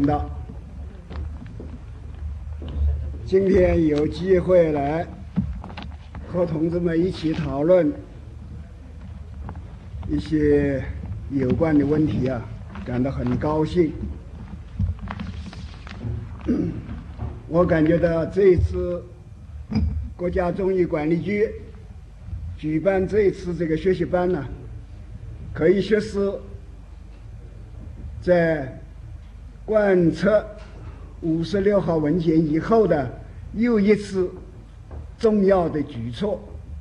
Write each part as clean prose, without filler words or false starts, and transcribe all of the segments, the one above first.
想到今天有机会来和同志们一起讨论一些有关的问题啊，感到很高兴。我感觉到这一次国家综艺管理局举办这一次这个学习班呢，可以说是在贯彻56号文件以后的又一次重要的举措，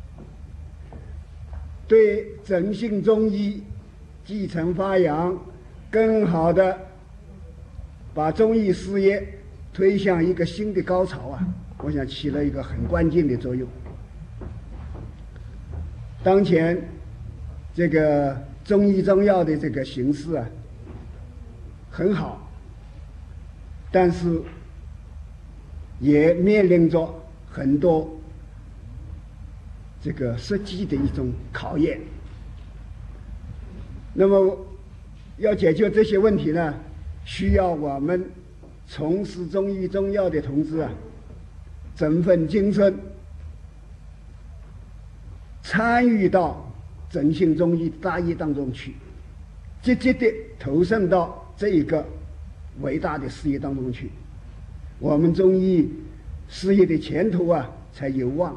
对振兴中医继承发扬，更好的把中医事业推向一个新的高潮啊，我想起了一个很关键的作用。当前这个中医中药的这个形势啊很好，但是也面临着很多这个实际的一种考验。那么要解决这些问题呢，需要我们从事中医中药的同志啊振奋精神，参与到振兴中医大业当中去，积极地投身到这一个伟大的事业当中去，我们中医事业的前途啊才有望。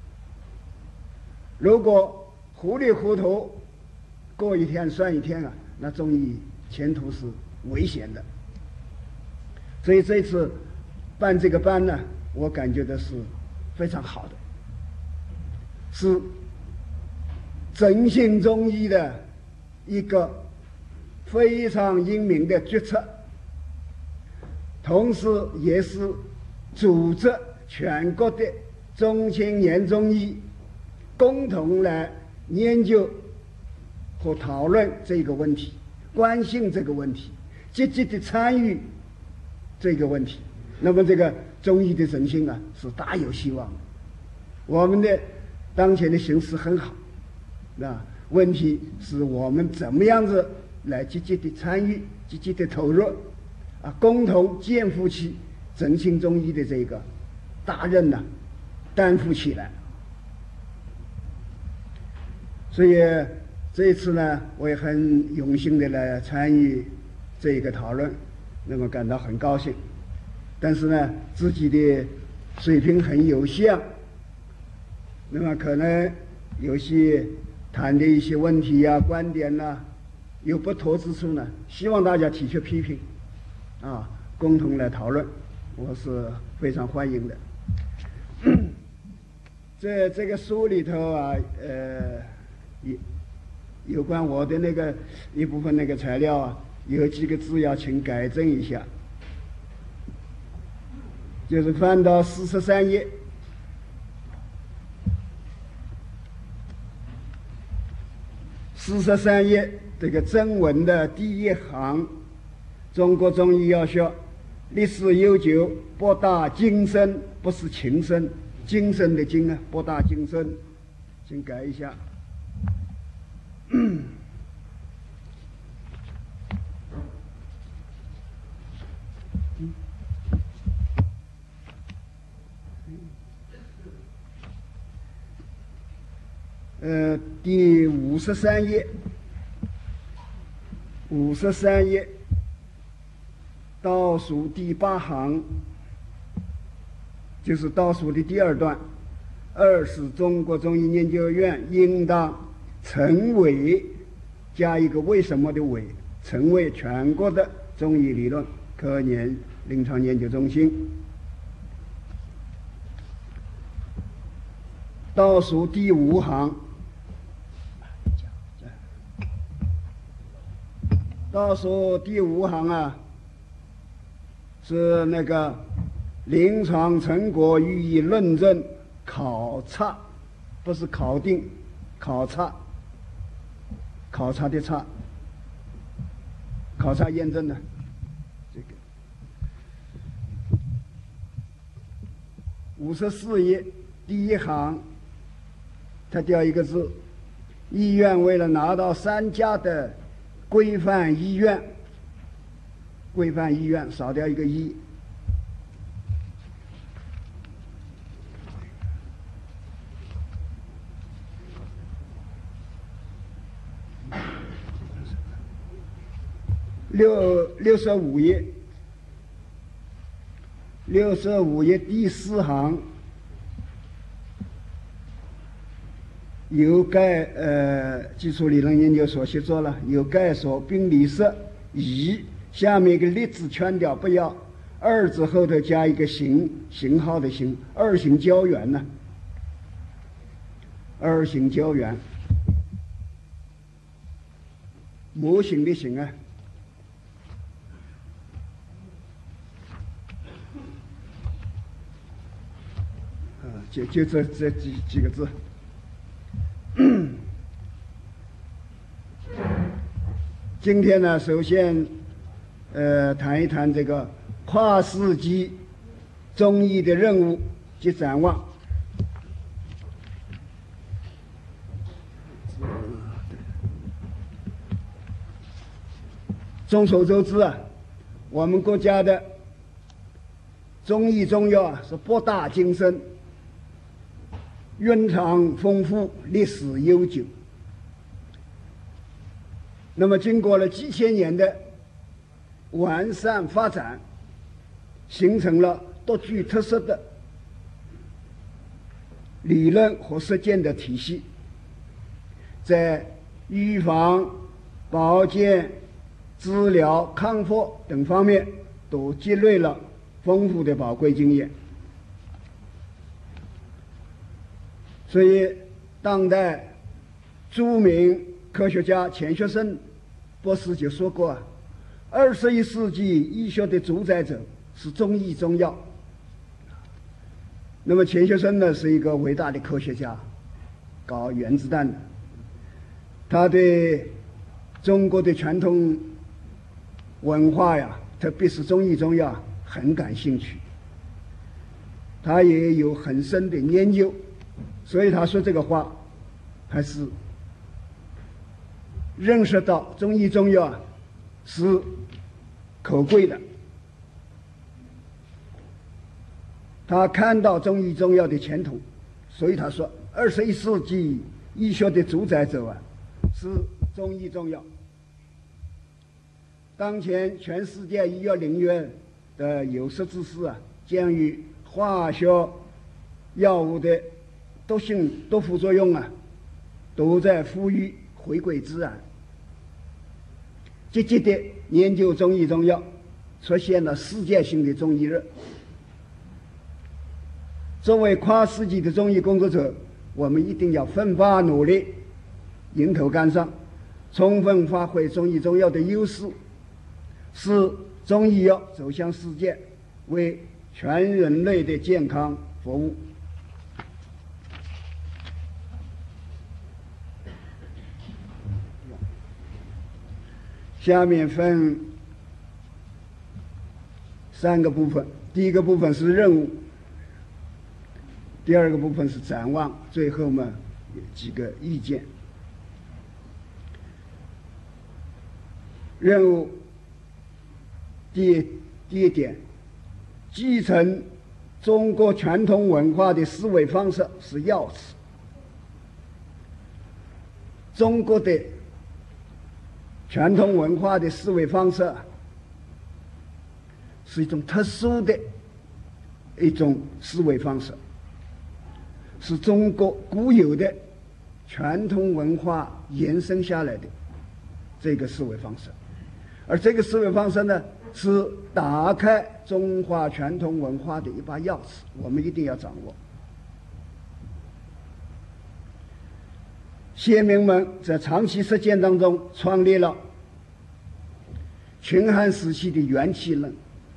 如果糊里糊涂过一天算一天啊，那中医前途是危险的。所以这次办这个班呢，我感觉的是非常好的，是振兴中医的一个非常英明的决策，同时也是组织全国的中青年中医共同来研究和讨论这个问题，关心这个问题，积极的参与这个问题。那么这个中医的振兴啊是大有希望的。我们的当前的形势很好，那问题是我们怎么样子来积极的参与，积极的投入啊，共同肩负起振兴中医的这个大任呢，担负起来。所以这一次呢，我也很荣幸的来参与这一个讨论，那么感到很高兴。但是呢，自己的水平很有限，那么可能有些谈的一些问题呀、观点呐，有不妥之处呢，希望大家提出批评，啊，共同来讨论，我是非常欢迎的。这个书里头啊，有关我的那个一部分那个材料啊，有几个字要请改正一下，就是翻到43页。43页这个正文的第一行，中国中医药学历史悠久，博大精深，不是情深，精深的精啊，博大精深，请改一下。第53页，53页倒数第8行，就是倒数的第2段。二是中国中医研究院应当成为加一个为什么的为，成为全国的中医理论科研临床研究中心。倒数第5行，倒数第5行啊，是那个临床成果予以论证考察，不是考定，考察，考察的察，考察验证的这个。54页第1行，他掉一个字，医院为了拿到3家的规范医院规范医院少掉一个医。65页，65页第4行有基础理论研究所写作了，有概说病理色乙，下面一个例子圈掉，不要二字后头加一个型号的型，二型胶原呢？二型胶原，模型的型啊。就这几个字。今天呢，首先谈一谈这个跨世纪中医的任务及展望。众所周知啊，我们国家的中医中药啊是博大精深，蕴藏丰富，历史悠久。那么经过了几千年的完善发展，形成了独具特色的理论和实践的体系，在预防、保健、治疗、康复等方面都积累了丰富的宝贵经验。所以当代著名科学家钱学森博士就说过啊，21世纪医学的主宰者是中医中药。那么钱学森呢是一个伟大的科学家，搞原子弹的，他对中国的传统文化呀，特别是中医中药很感兴趣，他也有很深的研究，所以他说这个话还是认识到中医中药啊是可贵的。他看到中医中药的前途，所以他说21世纪医学的主宰者啊是中医中药。当前全世界医药领域的有识之士啊，鉴于化学药物的毒性、毒副作用啊，都在呼吁回归自然，积极的研究中医中药，出现了世界性的中医热。作为跨世纪的中医工作者，我们一定要奋发努力，迎头赶上，充分发挥中医中药的优势，使中医药走向世界，为全人类的健康服务。下面分3个部分，第一个部分是任务，第二个部分是展望，最后嘛有几个意见。任务第一点，继承中国传统文化的思维方式是要旨。中国的传统文化的思维方式是一种特殊的一种思维方式，是中国固有的传统文化延伸下来的这个思维方式。而这个思维方式呢，是打开中华传统文化的一把钥匙，我们一定要掌握。先民们在长期实践当中创立了秦汉时期的元气论，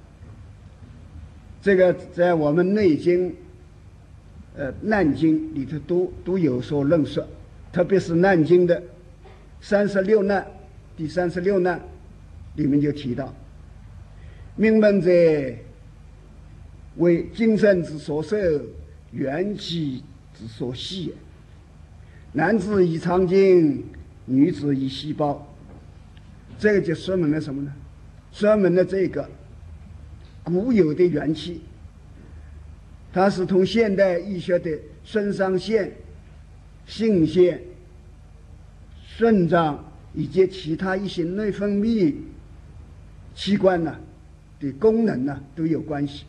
这个在我们内经难经里头都有所论述，特别是难经的36难第36难里面就提到，命门者为精神之所受，元气之所系也。男子以肠经，女子以细胞。这个就说明了什么呢？ 专门的这个固有的元气，它是同现代医学的肾上腺、性腺、肾脏以及其他一些内分泌器官呢的功能呢都有关系。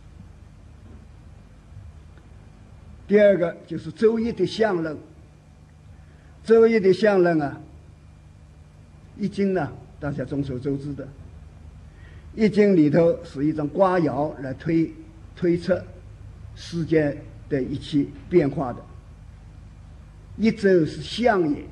第二个就是周易的象论，周易的象论啊，易经呢大家众所周知的，易经里头是一种卦爻来推测世界的一切变化的，一周是象也。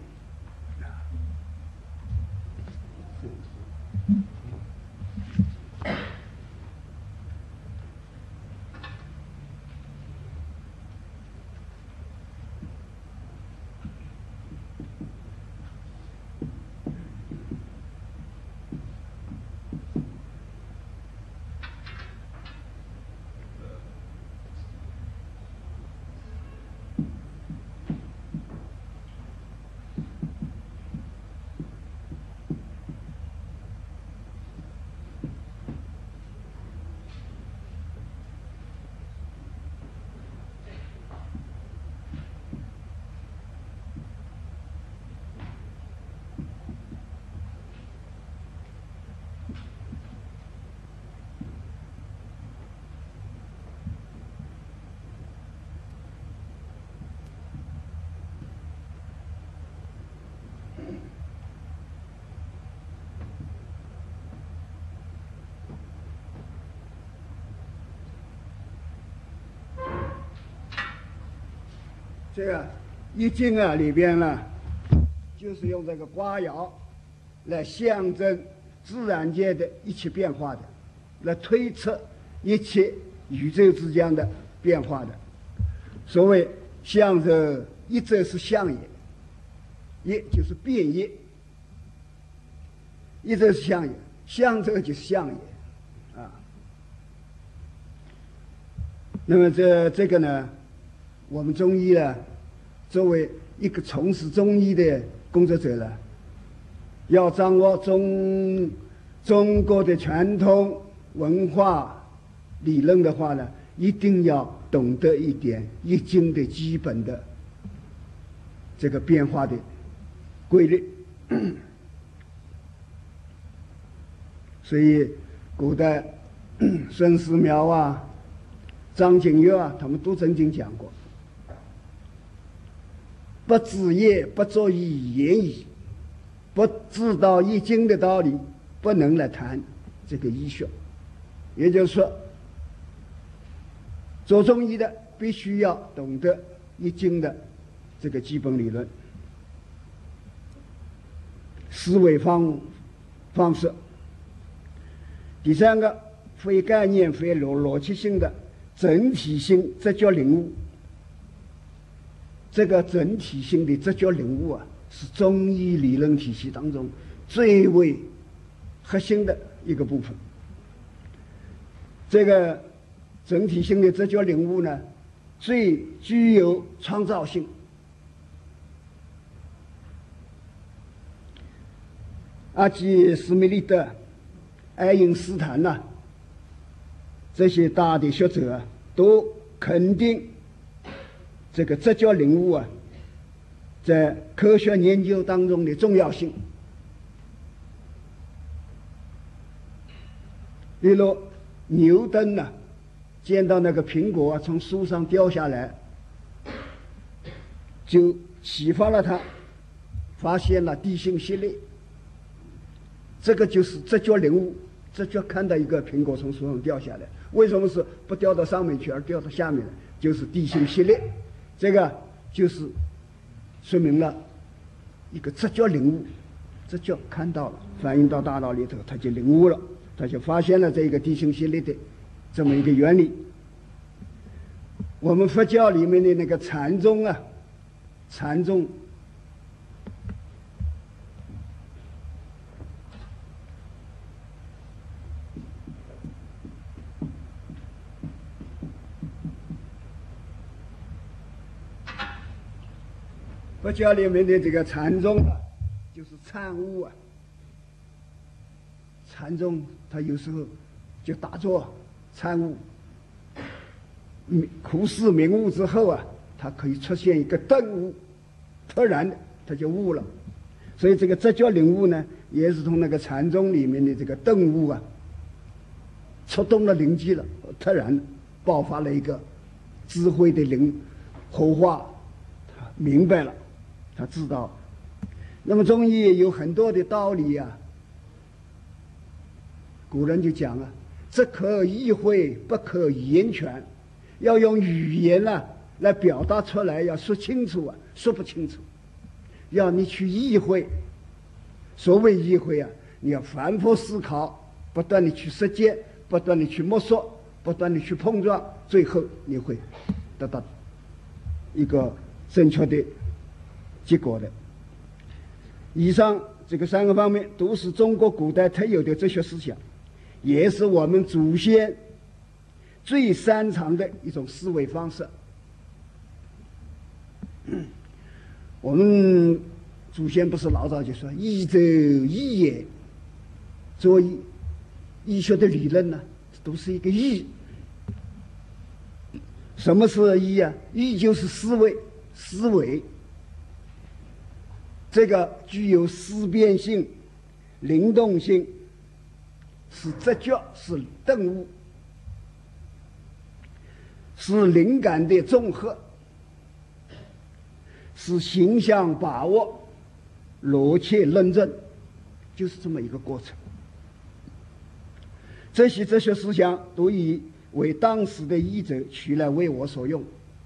这个易经啊里边呢，就是用这个卦爻来象征自然界的一切变化的，来推测一切宇宙之间的变化的。所谓象征一则是象也，一就是变也，一则是象也，象征就是象也啊。那么这个呢，我们中医呢，作为一个从事中医的工作者呢，要掌握中国的传统文化理论的话呢，一定要懂得一点易经的基本的这个变化的规律。所以古代孙思邈啊、张景岳啊，他们都曾经讲过，不知也不作以言矣，不知道易经的道理，不能来谈这个医学。也就是说，做中医的必须要懂得易经的这个基本理论、思维方式。第三个，非概念、非逻辑性的整体性哲学领悟。这个整体性的哲学领悟啊，是中医理论体系当中最为核心的一个部分。这个整体性的哲学领悟呢，最具有创造性。阿基斯米利德、爱因斯坦呐，这些大的学者啊，都肯定这个哲学领悟啊，在科学研究当中的重要性。例如牛顿呢，见到那个苹果啊从树上掉下来，就启发了他，发现了地心吸力。这个就是哲学领悟。哲学看到一个苹果从树上掉下来，为什么是不掉到上面去而掉到下面呢？就是地心吸力。这个就是说明了一个哲学领悟，哲学看到了，反映到大脑里头，他就领悟了，他就发现了这个地心吸力的这么一个原理。我们佛教里面的那个禅宗啊，禅宗佛教里面的这个禅宗啊，就是参悟啊， 禅宗他有时候就打坐参悟，苦思明悟之后啊，他可以出现一个顿悟，突然的他就悟了。所以这个直觉领悟呢，也是从那个禅宗里面的这个顿悟啊，触动了灵机了，突然爆发了一个智慧的火花，他明白了，他知道。那么中医有很多的道理啊，古人就讲啊，只可意会，不可言全，要用语言啊来表达出来，要说清楚啊，说不清楚。要你去意会，所谓意会啊，你要反复思考，不断的去实践，不断的去摸索，不断的去碰撞，最后你会得到一个正确的结果的。以上这个3个方面都是中国古代特有的哲学思想，也是我们祖先最擅长的一种思维方式。我们祖先不是老早就说医者医也，做医学的理论呢，都是一个医。什么是医啊？医就是思维，这个具有思辨性、灵动性，是直觉，是顿悟，是灵感的综合，是形象把握，逻辑论证，就是这么一个过程。这些哲学思想都以为当时的医者取来为我所用，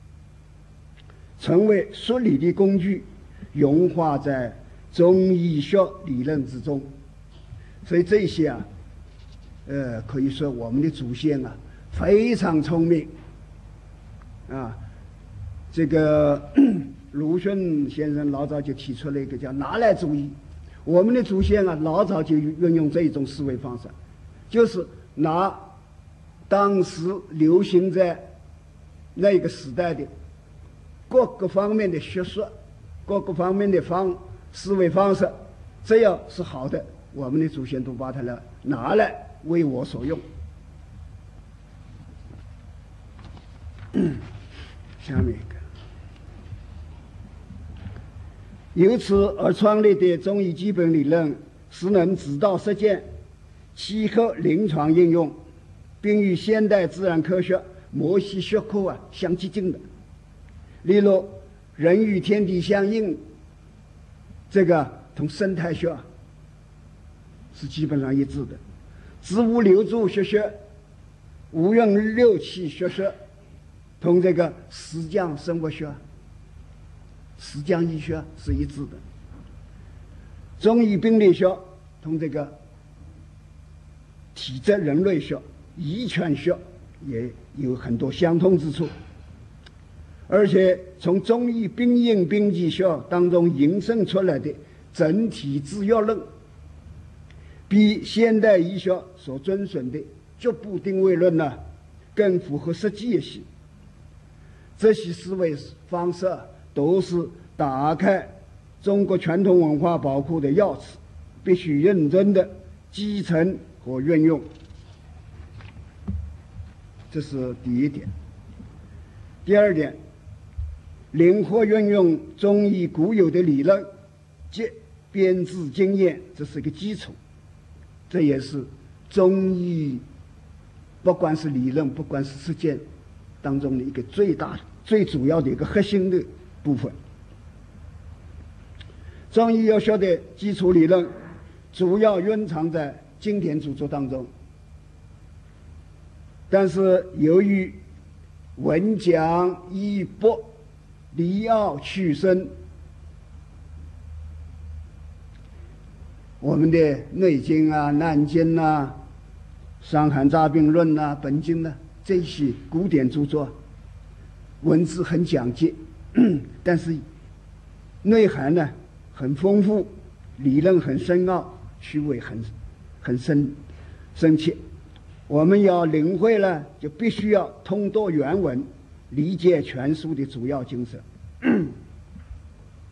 成为说理的工具，融化在中医学理论之中。所以这些啊，可以说我们的祖先啊非常聪明啊。这个鲁迅先生老早就提出了一个叫拿来主义，我们的祖先啊老早就运用这一种思维方式，就是拿当时流行在那个时代的各个方面的学说，各个方面的思维方式，只要是好的，我们的祖先都把它拿来为我所用。下面一个，由此而创立的中医基本理论是能指导实践，契合临床应用，并与现代自然科学某些学科相接近的。例如人与天地相应，这个同生态学是基本上一致的。植物流注学学、无用六气学学同这个实降生物学、实降医学是一致的。中医病理学同这个体质人类学、遗传学也有很多相通之处，而且从中医病因病机学当中引申出来的整体制约论，比现代医学所遵循的局部定位论呢更符合实际一些。这些思维方式都是打开中国传统文化宝库的钥匙，必须认真的继承和运用。这是第一点。第二点，灵活运用中医固有的理论及编制经验，这是个基础。这也是中医不管是理论不管是实践当中的一个最大的最主要的一个核心的部分。中医药学的基础理论主要蕴藏在经典著作当中，但是由于文讲医博、离奥取深，我们的《内经》啊、《难经》啊、《伤寒杂病论》啊、《本经》啊这些古典著作，文字很讲究，但是内涵呢很丰富，理论很深奥，趣味很深切。我们要领会呢，就必须要通读原文，理解全书的主要精神。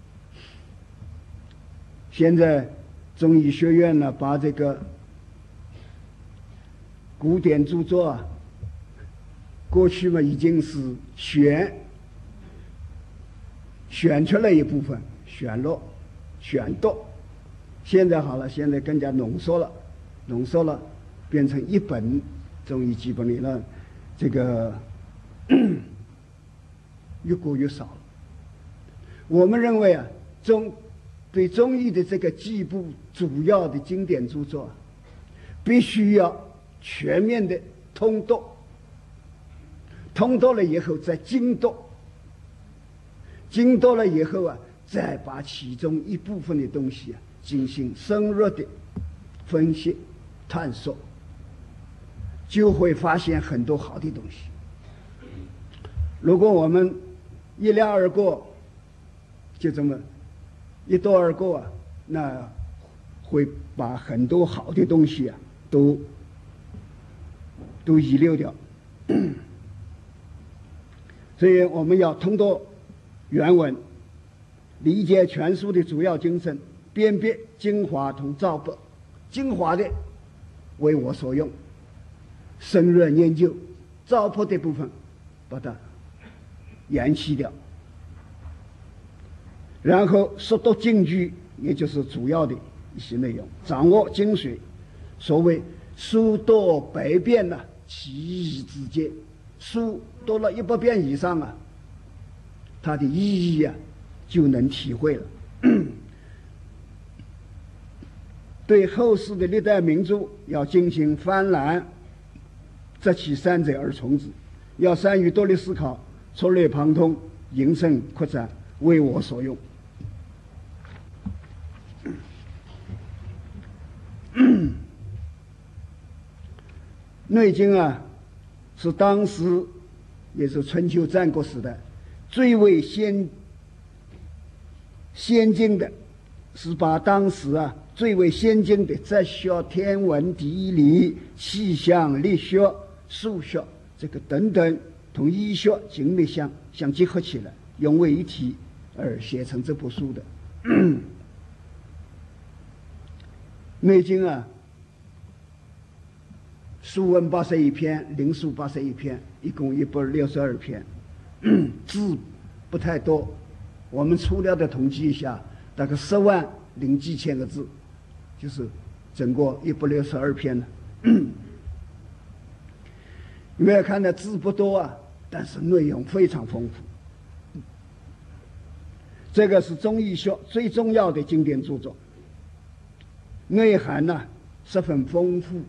现在中医学院呢，把这个古典著作啊，过去嘛已经是选出来一部分，选读，现在好了，现在更加浓缩了，变成一本中医基本理论，这个越过越少了。我们认为啊，对中医的这个几部主要的经典著作，必须要全面的通读了以后再精读了以后啊，再把其中一部分的东西啊进行深入的分析探索，就会发现很多好的东西。如果我们一两而过，就这么一读而过啊，那会把很多好的东西啊都遗留掉。所以我们要通过原文理解全书的主要精神，辨别精华同糟粕，精华的为我所用，深入研究，糟粕的部分把它延期掉，然后熟读经句，也就是主要的一些内容，掌握精髓。所谓书读百遍呢，其义自见。书读了100遍以上啊，它的意义啊就能体会了。对后世的历代名著要进行翻览，择其善者而从之，要善于独立思考，触类旁通，引申扩展，为我所用。内经啊，是当时也是春秋战国时代最为先进的，是把当时啊最为先进的哲学、天文、地理、气象、力学、数学这个等等同医学、经脉相结合起来，融为一体而写成这部书的。内经啊，书文81篇，灵数81篇，一共162篇，字不太多。我们粗略的统计一下，大概10万零几千个字，就是整个162篇了。你们要看的字不多啊，但是内容非常丰富。这个是中医学最重要的经典著作，内涵呢十分丰富。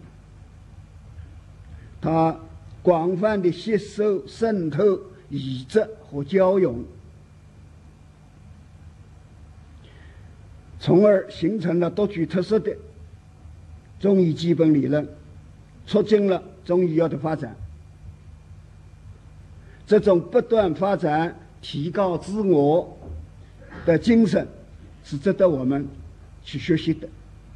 它广泛的吸收、渗透、移植和交融，从而形成了独具特色的中医基本理论，促进了中医药的发展。这种不断发展、提高自我的精神，是值得我们去学习的。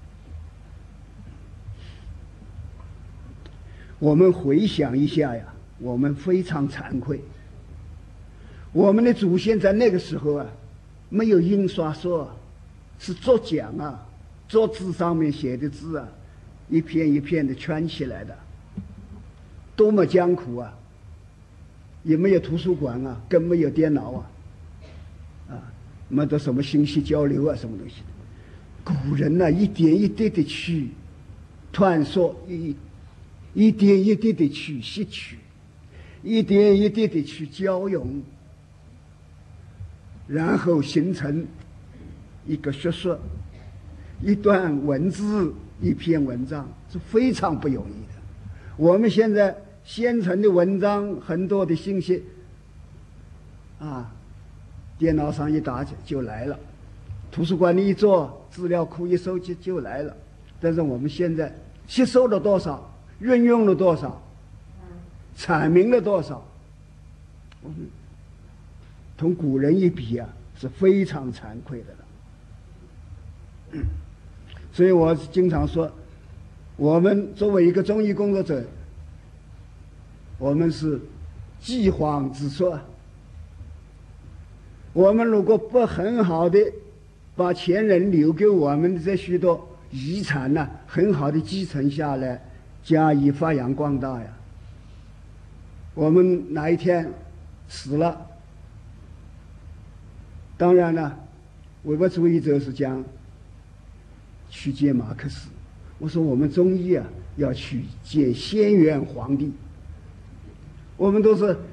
我们回想一下呀，我们非常惭愧，我们的祖先在那个时候啊，没有印刷术啊，是竹讲啊，竹子上面写的字啊，一片一片的圈起来的，多么艰苦啊！也没有图书馆啊，更没有电脑啊，没得什么信息交流啊，什么东西。古人呢，一点一滴的去探索，一点一滴的去吸取，一点一滴的去交融，然后形成一个学说，一段文字，一篇文章，是非常不容易的。我们现在现成的文章，很多的信息啊，电脑上一打就来了，图书馆里一坐，资料库一收集就来了。但是我们现在吸收了多少，运用了多少，阐明了多少，我们同古人一比啊，是非常惭愧的了。所以我经常说，我们作为一个中医工作者，我们是饥荒之说。我们如果不很好的把前人留给我们的这许多遗产呢，很好的继承下来， 加以发扬光大呀。我们哪一天死了，当然了，唯物主义者是讲去见马克思。我说我们中医啊，要去见先元皇帝。我们都是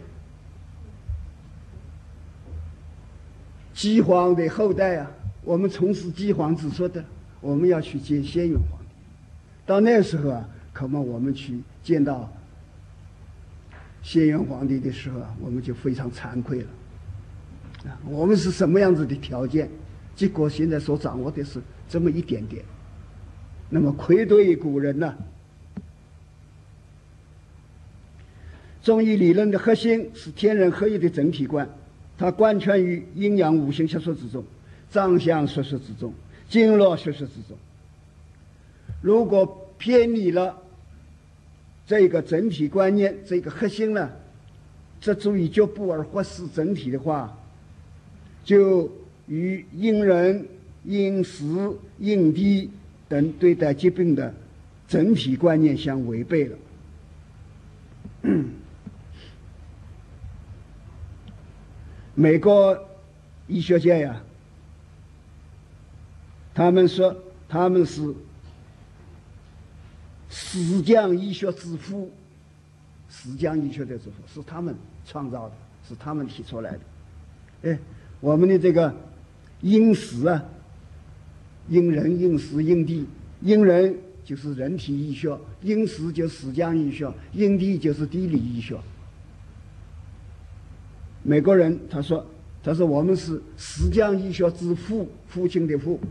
姬皇的后代啊，我们从事姬皇之说的，我们要去见先元皇帝。到那时候啊，可能我们去见到先元皇帝的时候啊，我们就非常惭愧了。我们是什么样子的条件？结果现在所掌握的是这么一点点。那么愧对古人呢？中医理论的核心是天人合一的整体观，它贯穿于阴阳五行学说之中、藏象学说之中、经络学说之中。如果偏离了这个整体观念，这个核心呢，这足以脚步而忽视整体的话，就与因人、因时、因地等对待疾病的整体观念相违背了。美国医学界呀，他们说他们是死僵医学之父，死僵医学的之父是他们创造的，是他们提出来的。我们的这个因时啊，因人、因时、因地，因人就是人体医学，因时就是死僵医学，因地就是地理医学。美国人他说我们是死僵医学之父，父亲的父。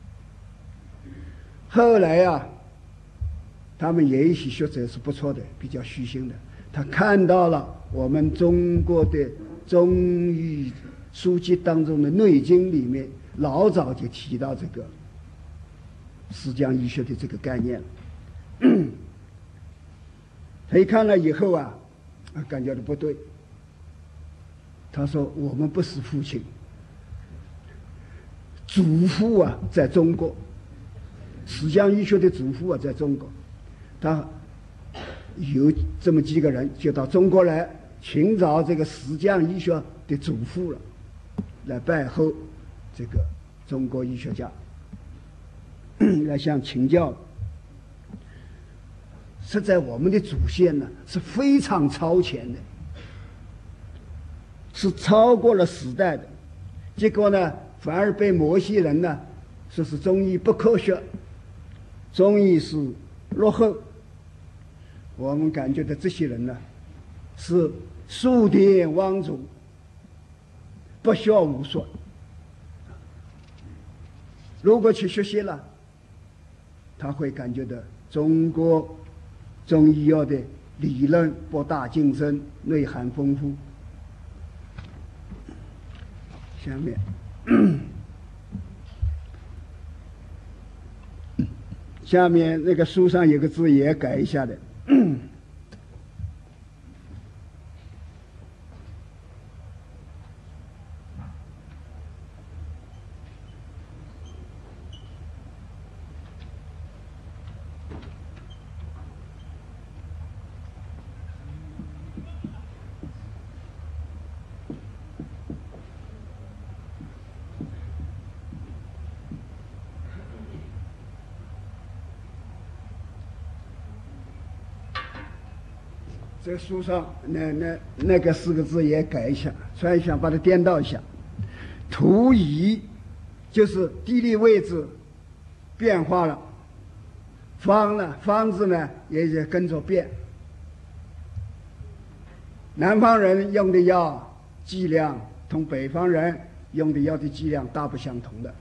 后来啊，他们也有一些学者是不错的，比较虚心的，他看到了我们中国的中医书籍当中的《内经》里面老早就提到这个死僵医学的这个概念了。他一看了以后啊，感觉到不对。他说我们不是父亲，祖父啊在中国，死僵医学的祖父啊在中国，他有这么几个人就到中国来寻找这个死僵医学的祖父了，来拜候这个中国医学家，来向请教。实在我们的祖先呢是非常超前的，是超过了时代的，结果呢反而被某些人呢说是中医不科学，中医是落后。我们感觉到这些人呢是数典忘祖，不学无术。如果去学习了，他会感觉到中国中医药的理论博大精深，内涵丰富。下面那个书上有个字也改一下的。这书上那个四个字也改一下，所以想把它颠倒一下。图夷就是地理位置变化了，方字呢也跟着变。南方人用的药剂量同北方人用的药的剂量大不相同的。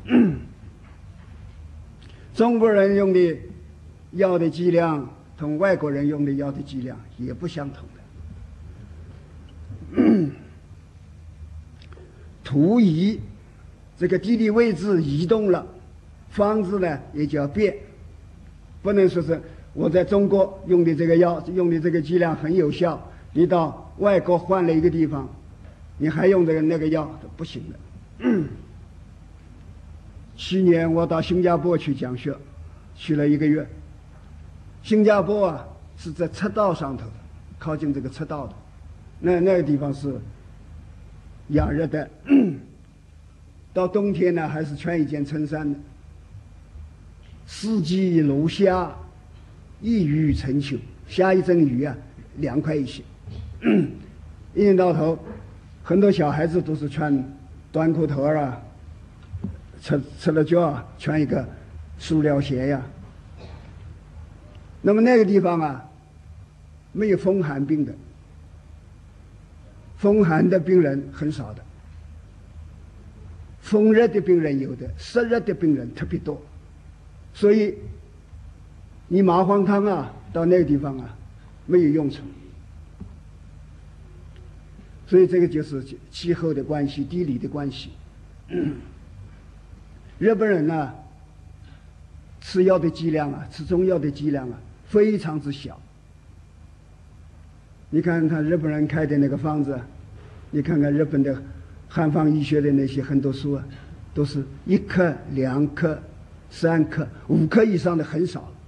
中国人用的药的剂量同外国人用的药的剂量也不相同的。图移，这个地理位置移动了，方子呢也就要变，不能说是我在中国用的这个药用的这个剂量很有效，你到外国换了一个地方，你还用这个那个药都不行的。去年我到新加坡去讲学，去了1个月。 新加坡啊是在赤道上头，靠近这个赤道的，那个地方是亚热带，到冬天呢还是穿一件衬衫的，四季如夏，一雨成秋，下一阵雨啊凉快一些。一年到头，很多小孩子都是穿短裤头啊，赤了脚啊，穿一个塑料鞋呀。那么那个地方啊，没有风寒病的，风寒的病人很少的，风热的病人有的，湿热的病人特别多，所以你麻黄汤啊，到那个地方啊，没有用处。所以这个就是气候的关系，地理的关系。日本人呢，吃药的剂量啊，吃中药的剂量啊，非常之小。你看看日本人开的那个方子，你看看日本的汉方医学的那些很多书啊，都是1克、2克、3克、5克以上的很少了。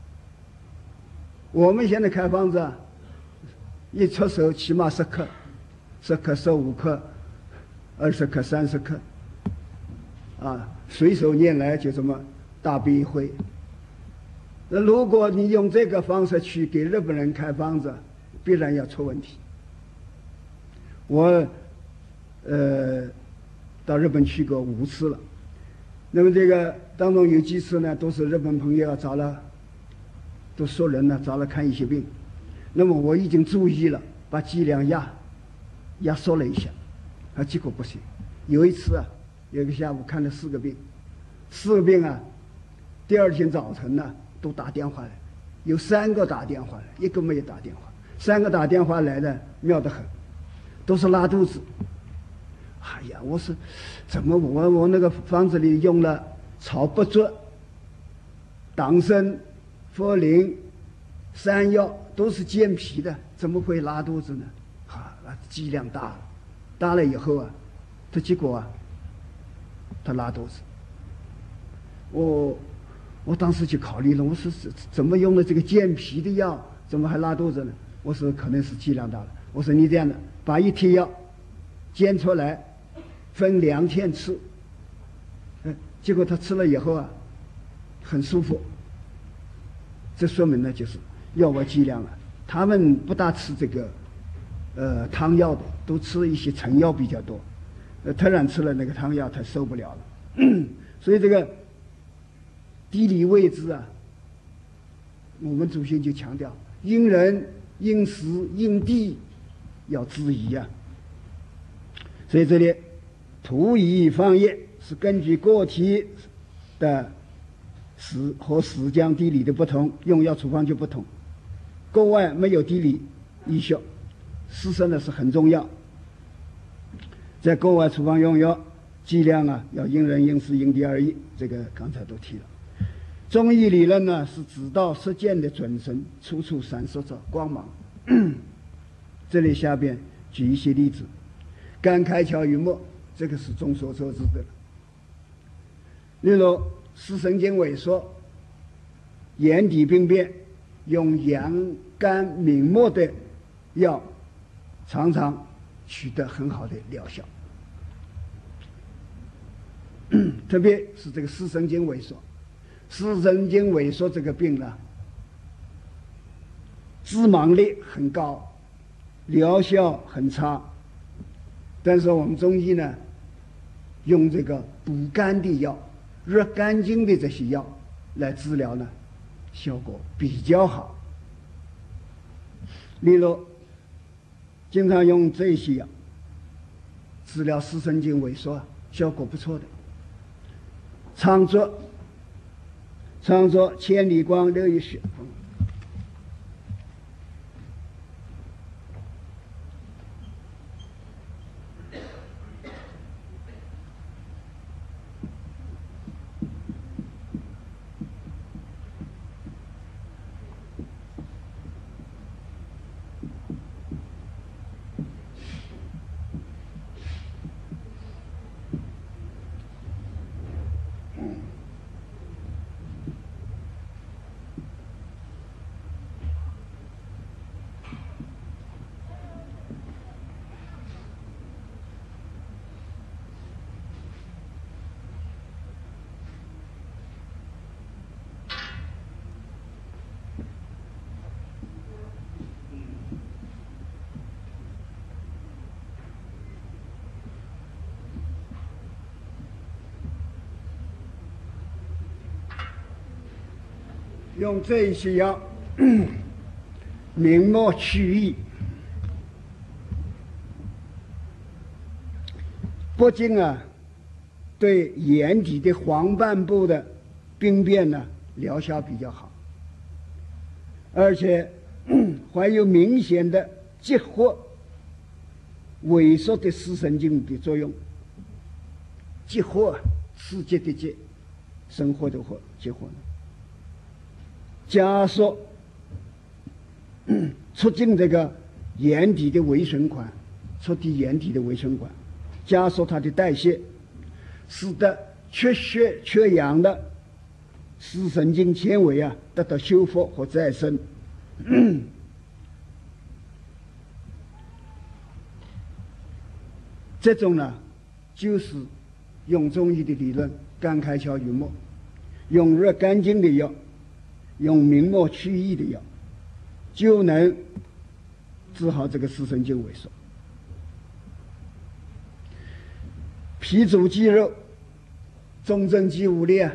我们现在开方子啊，一出手起码10克。10克、15克、20克、30克，啊，随手拈来就这么大笔一挥。那如果你用这个方式去给日本人开方子，必然要出问题。我到日本去过5次了，那么这个当中有几次呢，都是日本朋友找了，都说人呢找了看一些病，那么我已经注意了，把剂量压缩了一下，结果不行。有一次啊，有一个下午看了4个病，4个病啊，第二天早晨呢都打电话来，有3个打电话来，1个没有打电话，3个打电话来的妙得很，都是拉肚子。哎呀，我说怎么我那个方子里用了草不足、党参、茯苓、山药，都是健脾的，怎么会拉肚子呢？剂量大了以后啊，这结果啊，他拉肚子。我当时就考虑了，我说怎么用了这个健脾的药，怎么还拉肚子呢？我说可能是剂量大了。我说你这样的，把一贴药煎出来，分2天吃。结果他吃了以后啊，很舒服。这说明呢，就是药物剂量啊，他们不大吃这个。汤药的都吃一些成药比较多，突然吃了那个汤药，他受不了了。所以这个地理位置啊，我们祖先就强调因人因时因地要制宜啊。所以这里土宜方业是根据个体的时间地理的不同，用药处方就不同。国外没有地理医学。事实呢是很重要，在国外处方用药剂量啊要因人因时因地而异，这个刚才都提了。中医理论呢是指导实践的准绳，处处闪烁着光芒。这里下边举一些例子，肝开窍于目，这个是众所周知的。例如视神经萎缩、眼底病变，用阳肝明目的药常常取得很好的疗效。特别是这个视神经萎缩，视神经萎缩这个病呢，致盲率很高，疗效很差。但是我们中医呢，用这个补肝的药、热肝经的这些药来治疗呢，效果比较好。例如经常用这些药治疗视神经萎缩，效果不错的。常作千里光流一血。 用这一些药明末去痱，不仅对眼底的黄斑部的病变疗效比较好，而且还有明显的激活萎缩的视神经的作用。激活，刺激的激，生活的活，激活，加速促进这个眼底的微循环，促进眼底的微循环，加速它的代谢，使得缺血缺氧的视神经纤维得到修复和再生。这种就是用中医的理论，肝开窍于目，用热肝经的药，用明末去痱的药，就能治好这个视神经萎缩。脾主肌肉，中正肌无力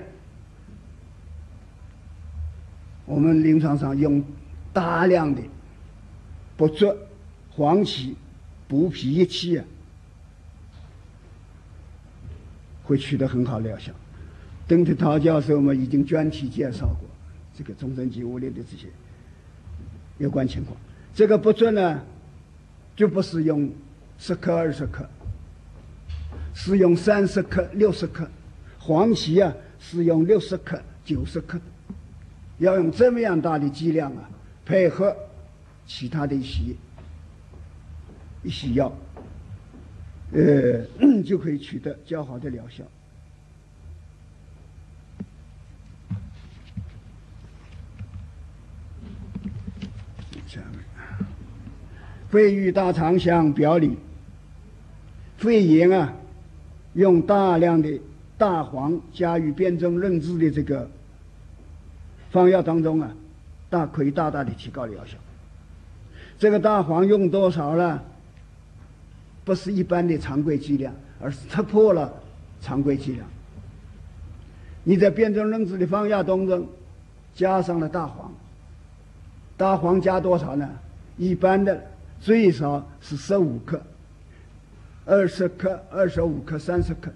我们临床上用大量的不足、黄芪、补脾益气会取得很好疗效。邓特陶教授们已经专题介绍过这个中正肌无力的这些有关情况。这个不足就不是用10克、20克，是用30克、60克，黄芪是用60克、90克，要用这么样大的剂量配合其他的一些药，就可以取得较好的疗效。肺郁大肠相表里，肺炎用大量的大黄加于辨证论治的这个方药当中可以大大的提高疗效。这个大黄用多少呢？不是一般的常规剂量，而是突破了常规剂量。你在辨证论治的方药当中加上了大黄，大黄加多少呢？一般的最少是15克、20克、25克、30克，